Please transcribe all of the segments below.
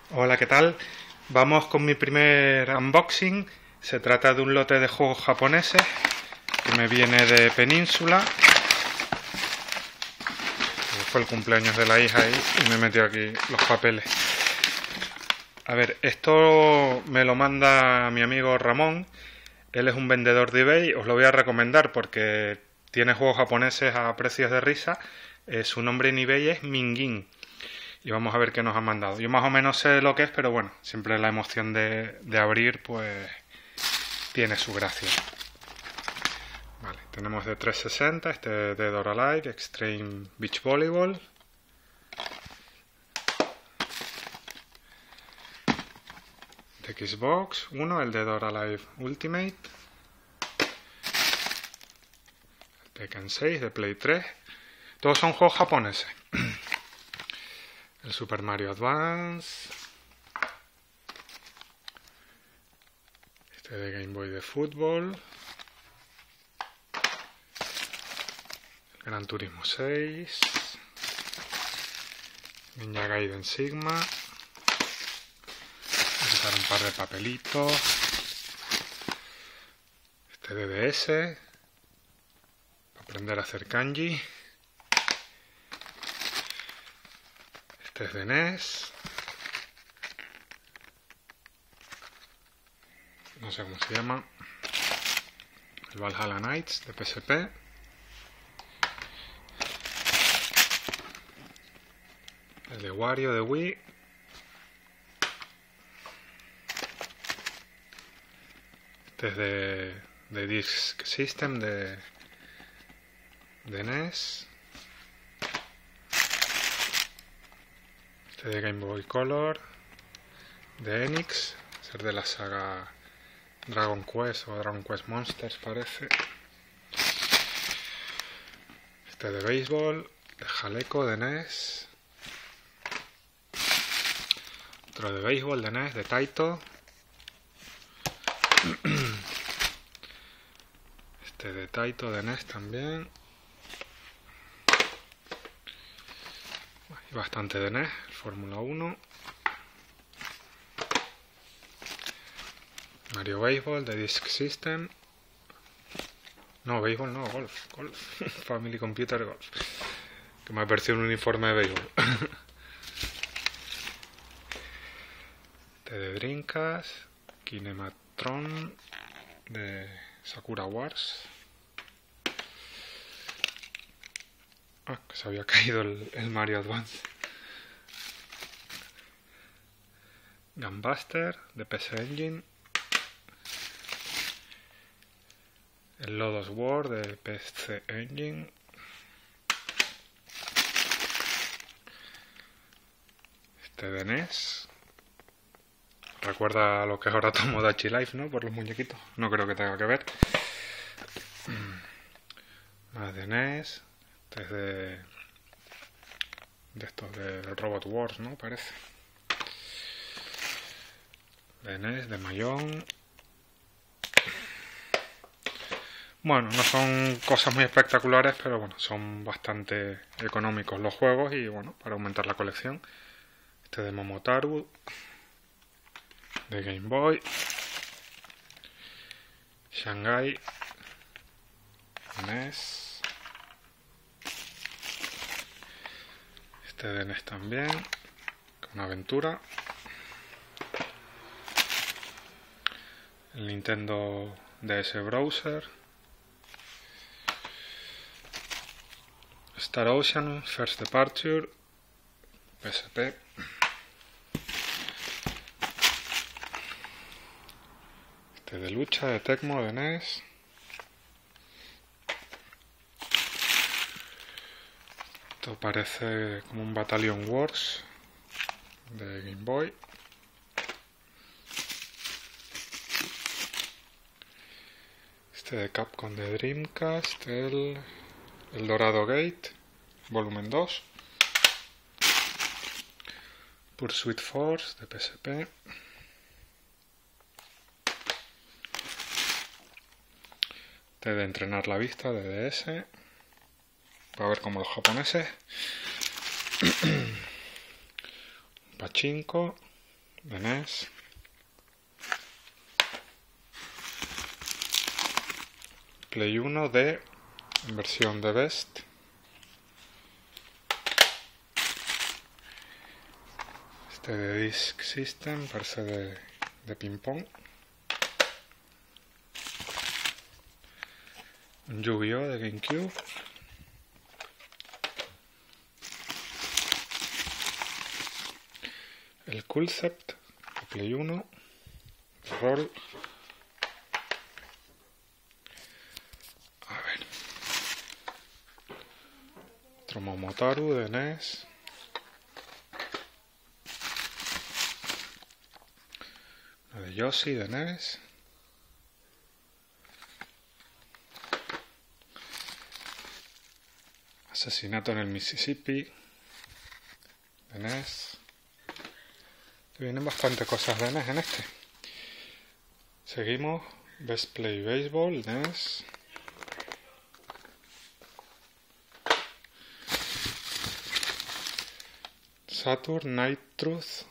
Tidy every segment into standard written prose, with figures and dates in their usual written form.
Hola, ¿qué tal? Vamos con mi primer unboxing. Se trata de un lote de juegos japoneses que me viene de Península. Fue el cumpleaños de la hija y me metió aquí los papeles. A ver, esto me lo manda mi amigo Ramón. Él es un vendedor de eBay. Os lo voy a recomendar porque tiene juegos japoneses a precios de risa. Su nombre en eBay es Mingin. Y vamos a ver qué nos han mandado. Yo más o menos sé lo que es, pero bueno, siempre la emoción de abrir, pues tiene su gracia. Vale, tenemos de 360, este de Dead or Alive, Extreme Beach Volleyball. De Xbox 1, el Dead or Alive Ultimate. El Tekken 6 de Play 3. Todos son juegos japoneses. El Super Mario Advance. Este de Game Boy de fútbol. El Gran Turismo 6. Ninja Gaiden Sigma. Voy a quitar un par de papelitos. Este de DS. Para aprender a hacer kanji. Este es de NES. No sé cómo se llama. El Valhalla Knights de PSP. El de Wario de Wii. Este es de Disk System de NES. Este de Game Boy Color. De Enix. Ser de la saga Dragon Quest o Dragon Quest Monsters parece. Este de béisbol. De Jaleco de NES. Otro de béisbol de NES, de Taito. Este de Taito de NES también. Y bastante de NES, el Fórmula 1. Mario Baseball de Disk System. No, béisbol no, golf. Family Computer Golf. Que me ha parecido un uniforme de béisbol. De Dreamcast, Kinematron de Sakura Wars. Ah, que se había caído el Mario Advance. Gunbuster de PC Engine. El Lodos War de PC Engine. Este de NES. Recuerda lo que es ahora Tomodachi Life, ¿no? Por los muñequitos. No creo que tenga que ver. Más de NES. Este es de estos de Robot Wars, ¿no? Parece. De NES, de Mahjong. Bueno, no son cosas muy espectaculares, pero bueno, son bastante económicos los juegos y bueno, para aumentar la colección. Este de Momotaru. De Game Boy. Shanghai. NES. Este de NES también. Una aventura. El Nintendo DS Browser. Star Ocean First Departure. PSP. De lucha, de Tecmo, de NES. Esto parece como un Battalion Wars de Game Boy. Este de Capcom de Dreamcast, el Dorado Gate, volumen 2. Pursuit Force de PSP. De entrenar la vista de DS. Para ver como los japoneses. Pachinko. de NES. Play 1 de versión de Best. Este de Disk System, parece de ping pong. Un Yu-Gi-Oh de GameCube. El Concept de Play 1. Rol. A ver. Otro Momotaru de NES. Uno de Yoshi de NES. Asesinato en el Mississippi de NES. Vienen bastantes cosas de NES en este. Seguimos. Best Play Baseball, NES. Saturn Night Truth.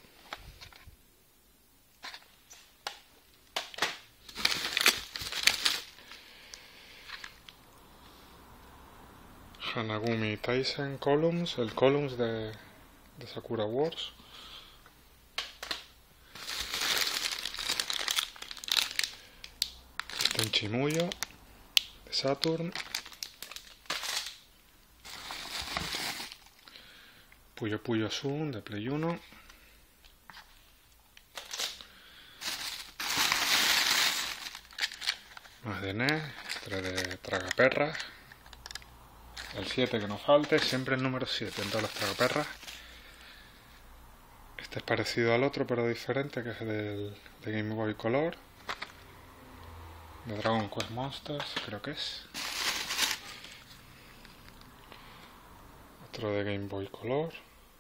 Hanagumi Taisen Columns, el Columns de Sakura Wars. Tenchimuyo de Saturn. Puyo Puyo Sun de Play 1. Más de NES, 3 de Tragaperras. El 7 que no falte, siempre el número 7 en todas las Tragaperras. Este es parecido al otro pero diferente, que es de Game Boy Color. De Dragon Quest Monsters, creo que es. Otro de Game Boy Color.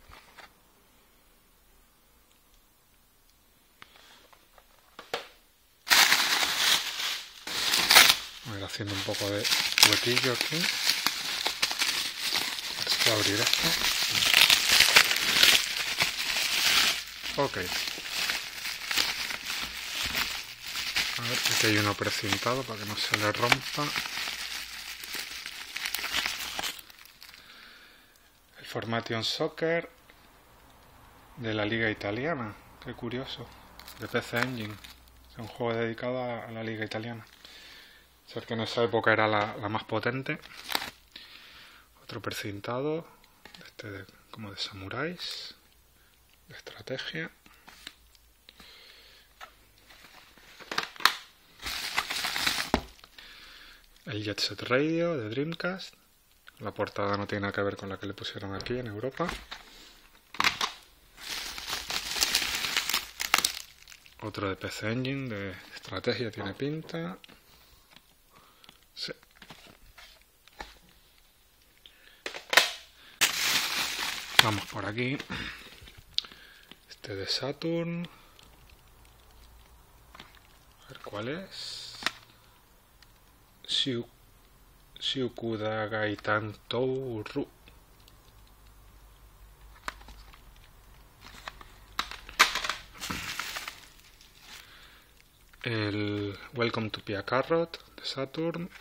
Voy a ir haciendo un poco de huequillo aquí. Voy a abrir esto. Ok. A ver, aquí hay uno precintado para que no se le rompa. El Formation Soccer de la Liga Italiana. Qué curioso. De PC Engine. Es un juego dedicado a la Liga Italiana. O sea que en esa época era la más potente. Otro precintado. Como de samuráis. De estrategia. El Jet Set Radio de Dreamcast. La portada no tiene nada que ver con la que le pusieron aquí en Europa. Otro de PC Engine de estrategia, tiene pinta. Sí. Vamos por aquí. Este de Saturn. A ver cuál es. Shiukuda Gaitan Touru. El Welcome to Pia Carrot de Saturn.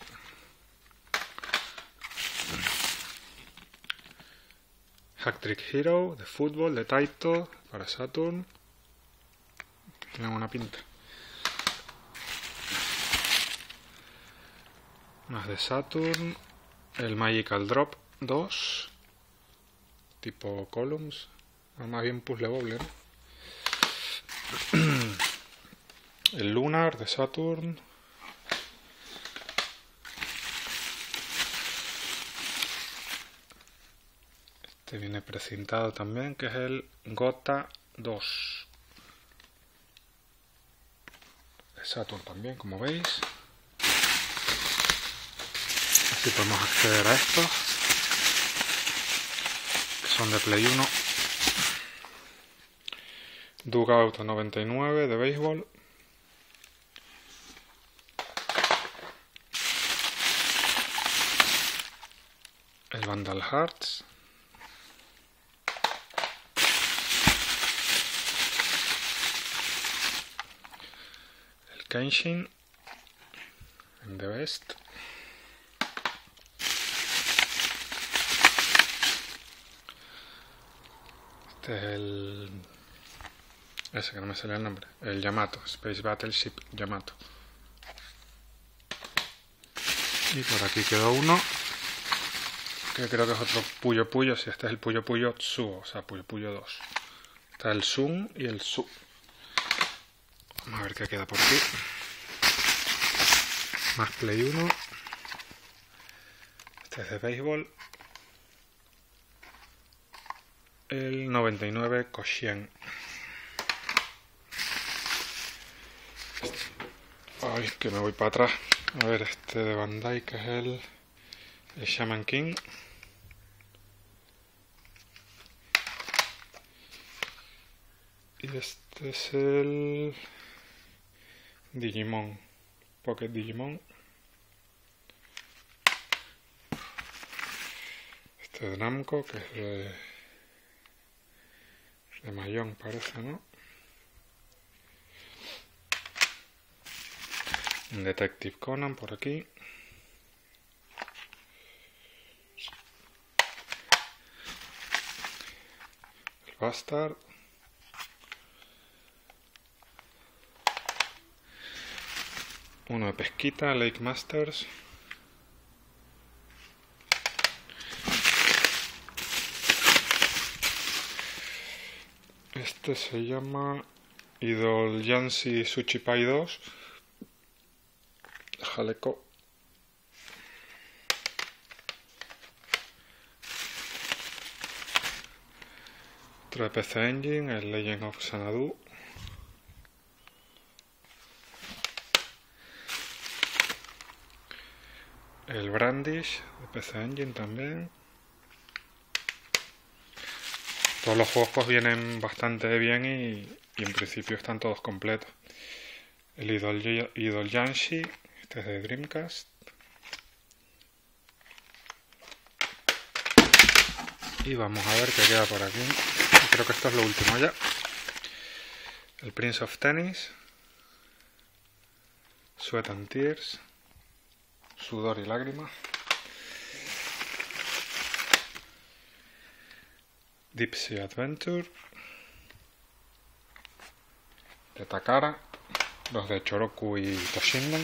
Hack Trick Hero de fútbol de Taito para Saturn. Tiene buena pinta. Más de Saturn. El Magical Drop 2. Tipo Columns. Más bien puzzle boble, ¿no? El Lunar de Saturn. Este viene precintado también, que es el Gota 2. De Saturn también, como veis. Así podemos acceder a estos, que son de Play 1. Dugout 99 de béisbol. El Vandal Hearts. Kenshin en The Best. Este es el... ese que no me sale el nombre. El Yamato, Space Battleship Yamato. Y por aquí quedó uno, que creo que es otro Puyo Puyo. Si este es el Puyo Puyo Tsuo, o sea, Puyo Puyo 2. Está el Sun y el Su. Vamos a ver qué queda por aquí. Más Play 1. Este es de béisbol. El 99 Koshien. Ay, que me voy para atrás. A ver, este de Bandai, que es el Shaman King. Y este es el Digimon, Pocket Digimon. Este de Namco, que es de Mahjong, parece, ¿no? Un Detective Conan por aquí. El Bastard. Uno de pesquita, Lake Masters. Este se llama Idol Yancy Suchipai 2. Jaleco. Otro de PC Engine, el Legend of Xanadu. El Brandish de PC Engine también. Todos los juegos pues vienen bastante bien y en principio están todos completos. El Idol Yanshi, este es de Dreamcast. Y vamos a ver qué queda por aquí. Creo que esto es lo último ya. El Prince of Tennis. Sweat and Tears. Sudor y lágrimas. Deep Sea Adventure. De Takara. Los de Choroku y Toshinden.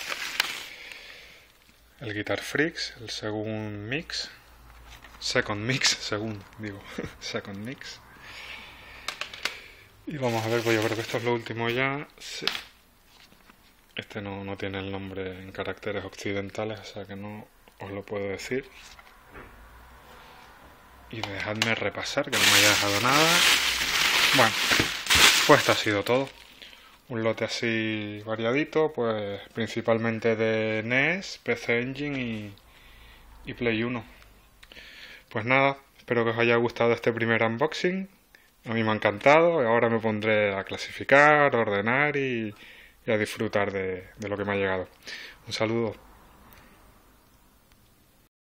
El Guitar Freaks, el Second Mix. Second Mix. Y vamos a ver, pues yo creo que esto es lo último ya. Sí. Este no tiene el nombre en caracteres occidentales, o sea que no os lo puedo decir. Y dejadme repasar, que no me haya dejado nada. Bueno, pues esto ha sido todo. Un lote así variadito, pues principalmente de NES, PC Engine y Play 1. Pues nada, espero que os haya gustado este primer unboxing. A mí me ha encantado, ahora me pondré a clasificar, a ordenar y a disfrutar de lo que me ha llegado. Un saludo.